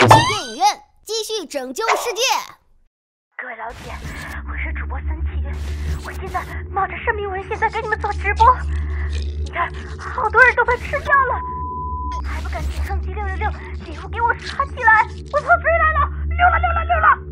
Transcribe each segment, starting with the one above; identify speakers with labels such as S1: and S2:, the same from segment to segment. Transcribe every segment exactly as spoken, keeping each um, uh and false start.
S1: 去电影院，继续拯救世界。
S2: 各位老铁，我是主播三七，我现在冒着生命危险在给你们做直播。你看，好多人都被吃掉了，还不赶紧升级六六六，礼物给我刷起来！我操，追来了，溜了溜了溜了！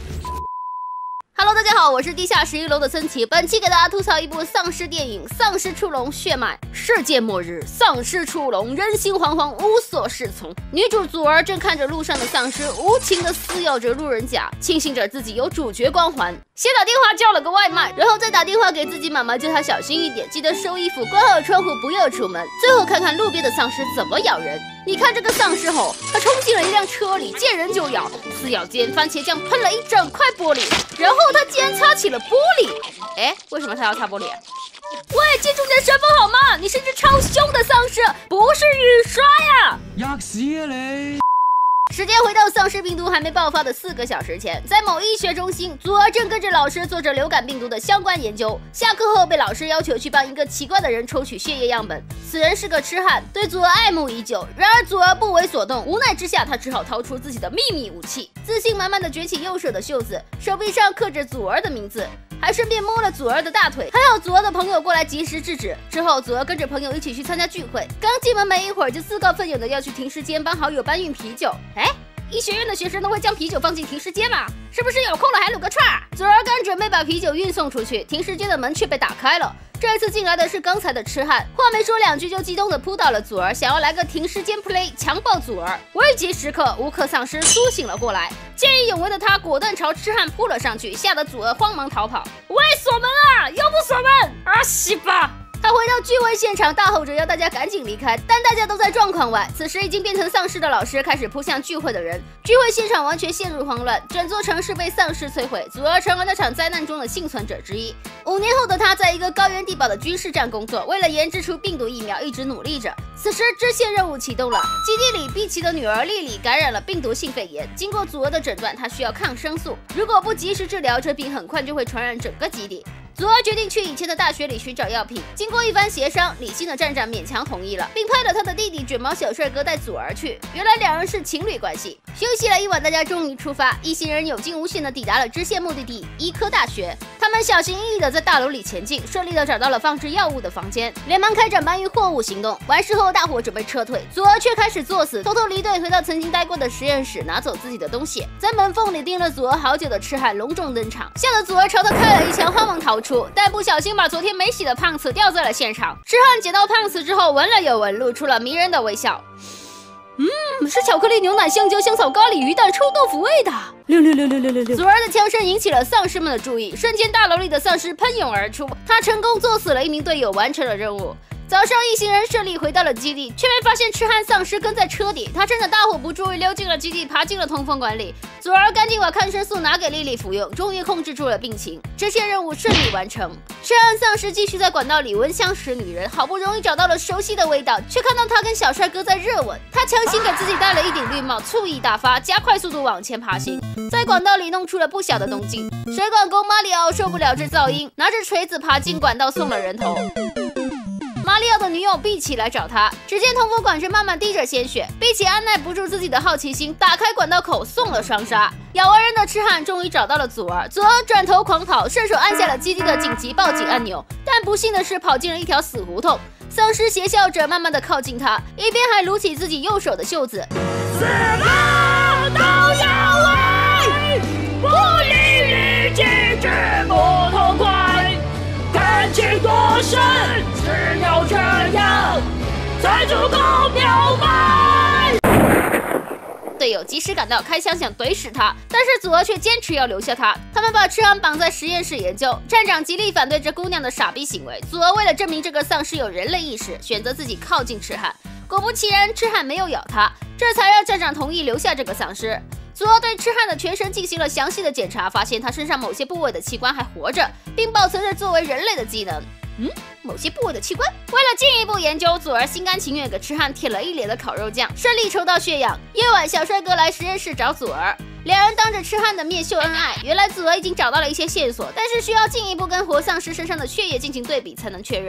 S1: Hello， 大家好，我是地下十一楼的森奇。本期给大家吐槽一部丧尸电影《丧尸出笼》血脉。世界末日，丧尸出笼，人心惶惶，无所适从。女主祖儿正看着路上的丧尸无情地撕咬着路人甲，庆幸着自己有主角光环。先打电话叫了个外卖，然后再打电话给自己妈妈，叫她小心一点，记得收衣服，关好窗户，不要出门。最后看看路边的丧尸怎么咬人。你看这个丧尸吼，他冲进了一辆车里，见人就咬，撕咬间番茄酱喷了一整块玻璃，然后他竟然擦起了玻璃。哎，为什么他要擦玻璃啊？喂，记住你的身份好吗？你是只超凶的丧尸，不是雨刷呀！
S3: 吔屎啊你！
S1: 时间回到丧尸病毒还没爆发的四个小时前，在某医学中心，祖儿正跟着老师做着流感病毒的相关研究。下课后被老师要求去帮一个奇怪的人抽取血液样本，此人是个痴汉，对祖儿爱慕已久。然而祖儿不为所动，无奈之下，他只好掏出自己的秘密武器，自信满满的举起右手的袖子，手臂上刻着祖儿的名字，还顺便摸了祖儿的大腿。还好祖儿的朋友过来及时制止。之后，祖儿跟着朋友一起去参加聚会，刚进门没一会儿就自告奋勇的要去停尸间帮好友搬运啤酒。哎，医学院的学生都会将啤酒放进停尸间吗？是不是有空了还撸个串？祖儿刚准备把啤酒运送出去，停尸间的门却被打开了。这次进来的是刚才的痴汉，话没说两句就激动的扑倒了祖儿，想要来个停尸间 play 强暴祖儿。危急时刻，无克丧尸苏醒了过来，见义勇为的他果断朝痴汉扑了上去，吓得祖儿慌忙逃跑。喂，锁门啊！又不锁门啊！西吧！ 他回到聚会现场，大吼着要大家赶紧离开，但大家都在状况外。此时已经变成丧尸的老师开始扑向聚会的人，聚会现场完全陷入慌乱，整座城市被丧尸摧毁。祖儿成为那场灾难中的幸存者之一。五年后的他，在一个高原地堡的军事站工作，为了研制出病毒疫苗，一直努力着。此时支线任务启动了，基地里碧琪的女儿莉莉感染了病毒性肺炎，经过祖儿的诊断，她需要抗生素，如果不及时治疗，这病很快就会传染整个基地。 祖儿决定去以前的大学里寻找药品。经过一番协商，理性的站长勉强同意了，并派了他的弟弟卷毛小帅哥带祖儿去。原来两人是情侣关系。休息了一晚，大家终于出发。一行人有惊无险的抵达了支线目的地——医科大学。他们小心翼翼的在大楼里前进，顺利的找到了放置药物的房间，连忙开展搬运货物行动。完事后，大伙准备撤退，祖儿却开始作死，偷偷离队，回到曾经待过的实验室，拿走自己的东西。在门缝里盯了祖儿好久的痴汉隆重登场，吓得祖儿朝他开了一枪，慌忙逃出。 但不小心把昨天没洗的胖子掉在了现场。痴汉捡到胖子之后，闻了又闻，露出了迷人的微笑。嗯，是巧克力牛奶、香蕉、香草、咖喱、鱼蛋、臭豆腐味的。六六六六六六六。祖儿的枪声引起了丧尸们的注意，瞬间大楼里的丧尸喷涌而出。他成功作死了一名队友，完成了任务。 早上，一行人顺利回到了基地，却没发现痴汉丧尸跟在车底。他趁着大伙不注意，溜进了基地，爬进了通风管里。祖儿赶紧把抗生素拿给莉莉服用，终于控制住了病情。支线任务顺利完成。痴汉丧尸继续在管道里闻香识女人，好不容易找到了熟悉的味道，却看到他跟小帅哥在热吻。他强行给自己戴了一顶绿帽，醋意大发，加快速度往前爬行，在管道里弄出了不小的动静。水管工马里奥受不了这噪音，拿着锤子爬进管道送了人头。 马里奥的女友碧琪来找他，只见通风管正慢慢滴着鲜血。碧琪按耐不住自己的好奇心，打开管道口送了双杀。咬完人的痴汉终于找到了祖儿，祖儿转头狂跑，顺手按下了基地的紧急报警按钮。但不幸的是，跑进了一条死胡同。丧尸邪笑着慢慢的靠近他，一边还撸起自己右手的袖子。死了都要爱，不理理机制不痛快，感情多深。 只有这样才足够表白。队友及时赶到，开枪想怼死他，但是祖儿却坚持要留下他。他们把痴汉绑在实验室研究，站长极力反对这姑娘的傻逼行为。祖儿为了证明这个丧尸有人类意识，选择自己靠近痴汉。果不其然，痴汉没有咬他，这才让站长同意留下这个丧尸。 祖儿对痴汉的全身进行了详细的检查，发现他身上某些部位的器官还活着，并保存着作为人类的机能。嗯，某些部位的器官。为了进一步研究，祖儿心甘情愿给痴汉舔了一脸的烤肉酱，顺利抽到血样。夜晚，小帅哥来实验室找祖儿，两人当着痴汉的面秀恩爱。原来祖儿已经找到了一些线索，但是需要进一步跟活丧尸身上的血液进行对比才能确认。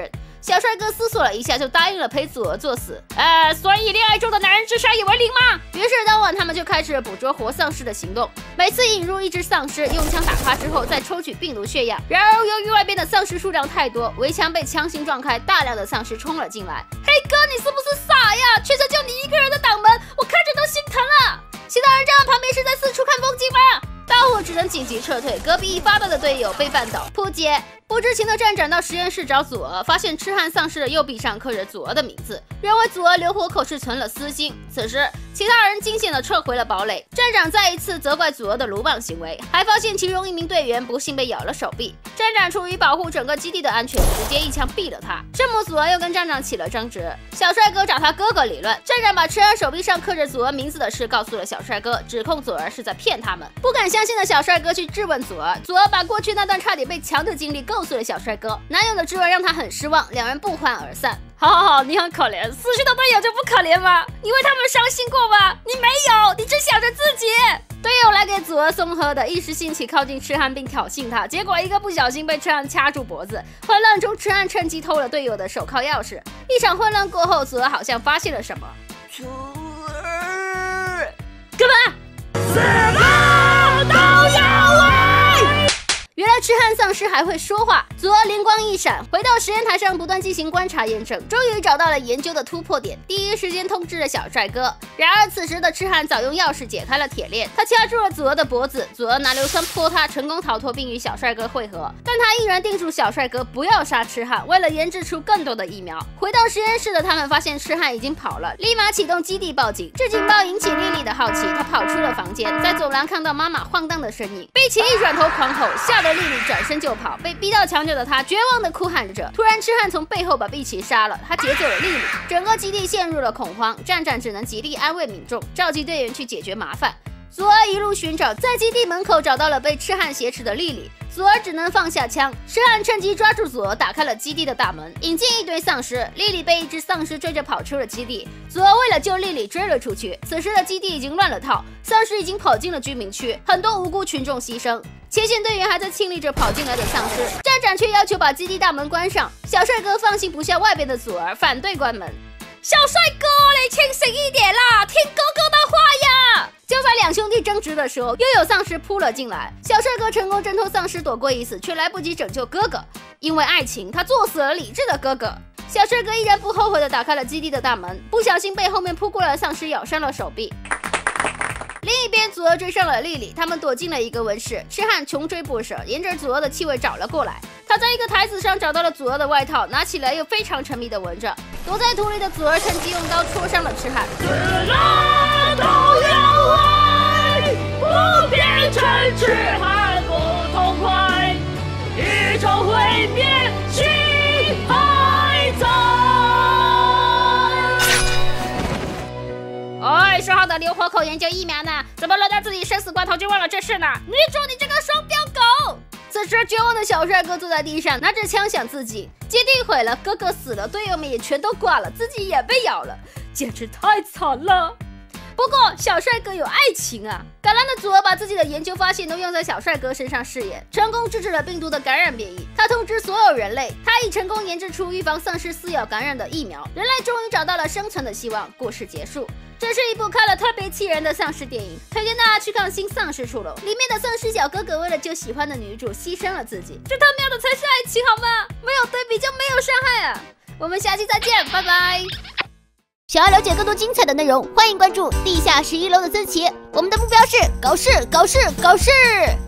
S1: 小帅哥思索了一下，就答应了陪祖儿作死。呃，所以恋爱中的男人智商也为零吗？于是当晚他们就开始了捕捉活丧尸的行动，每次引入一只丧尸，用枪打趴之后再抽取病毒血样。然而由于外边的丧尸数量太多，围墙被强行撞开，大量的丧尸冲了进来。黑哥，你是不是傻呀？全程就你一个人的挡门，我看着都心疼了。其他人站在旁边是在四处看风景吗？大伙只能紧急撤退，隔壁一发到的队友被绊倒。扑街！不知情的站长到实验室找祖儿，发现痴汉丧尸的右臂上刻着祖儿的名字，认为祖儿留活口是存了私心。此时，其他人惊险地撤回了堡垒。站长再一次责怪祖儿的鲁莽行为，还发现其中一名队员不幸被咬了手臂。站长出于保护整个基地的安全，直接一枪毙了他。这幕祖儿又跟站长起了争执，小帅哥找他哥哥理论。站长把痴汉手臂上刻着祖儿名字的事告诉了小帅哥，指控祖儿是在骗他们。不敢相信的小帅哥去质问祖儿，祖儿把过去那段差点被强的经历告诉了小帅哥。男友的质问让他很失望，两人不欢而散。好好好，你很可怜，死去的队友就不可怜吗？你为他们伤心过吗？你没有，你只想着自己。队友来给祖儿送喝的，一时兴起靠近痴汉并挑衅他，结果一个不小心被痴汉掐住脖子。混乱中，痴汉趁机偷了队友的手铐钥匙。一场混乱过后，祖儿好像发现了什么。祖儿，干嘛？死了都要喂！原来痴汉丧尸还会说话。祖儿灵光一闪，回到实验台上不断进行观察验证，终于找到了研究的突破点，第一时间通知了小帅哥。然而此时的痴汉早用钥匙解开了铁链，他掐住了祖儿的脖子，祖儿拿硫酸泼他，成功逃脱并与小帅哥会合。但他依然叮嘱小帅哥不要杀痴汉，为了研制出更多的疫苗。回到实验室的他们发现痴汉已经跑了，立马启动基地报警。这警报引起莉莉的好奇，她跑出了房间，在走廊看到妈妈晃荡的身影，碧琪一转头狂吼，吓得莉莉转身就跑，被逼到墙角的她绝望的哭喊着。突然痴汉从背后把碧琪杀了，他劫走了莉莉，整个基地陷入了恐慌。站长只能极力安慰民众，召集队员去解决麻烦。祖儿一路寻找，在基地门口找到了被痴汉挟持的莉莉，祖儿只能放下枪。痴汉趁机抓住祖儿，打开了基地的大门，引进一堆丧尸。莉莉被一只丧尸追着跑出了基地，祖儿为了救莉莉追了出去。此时的基地已经乱了套，丧尸已经跑进了居民区，很多无辜群众牺牲。前线队员还在清理着跑进来的丧尸，站长却要求把基地大门关上。小帅哥放心不下外边的祖儿，反对关门。小帅哥，你清醒一点啦，听哥哥的话呀！就在两兄弟争执的时候，又有丧尸扑了进来。小帅哥成功挣脱丧尸，躲过一死，却来不及拯救哥哥。因为爱情，他作死了理智的哥哥。小帅哥依然不后悔地打开了基地的大门，不小心被后面扑过来的丧尸咬伤了手臂。另一边，祖儿追上了莉莉，他们躲进了一个温室。痴汉穷追不舍，沿着祖儿的气味找了过来。他在一个台子上找到了祖儿的外套，拿起来又非常沉迷地闻着。躲在土里的祖儿趁机用刀戳伤了痴汉。死了都要喂，不变成痴汉不痛快，宇宙毁灭，心还在。哎，说好的留活口研究疫苗呢？怎么轮到自己生死关头就忘了这事呢？女主，你这个双标狗！此时绝望的小帅哥坐在地上，拿着枪想自己。基地毁了，哥哥死了，队友们也全都挂了，自己也被咬了，简直太惨了。不过小帅哥有爱情啊！敢蓝的祖儿把自己的研究发现都用在小帅哥身上试验，成功制止了病毒的感染变异。他通知所有人类，他已成功研制出预防丧尸撕咬感染的疫苗，人类终于找到了生存的希望。故事结束。这是一部看了特别气人的丧尸电影，推荐大家去看《新丧尸出笼》。里面的丧尸小哥哥为了救喜欢的女主牺牲了自己，这他喵的才是爱情好吗？没有对比就没有伤害啊！我们下期再见，拜拜。想要了解更多精彩的内容，欢迎关注地下十一楼的思琪。我们的目标是搞事、搞事、搞事！